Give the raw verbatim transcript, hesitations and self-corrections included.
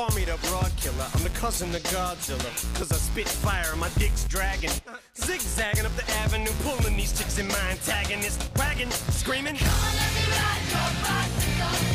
Call me the broad killer, I'm the cousin of Godzilla. Cause I spit fire, my dick's dragging. Zigzagging up the avenue, pulling these chicks in my antagonist wagon, screaming, come on, let me ride your bicycle.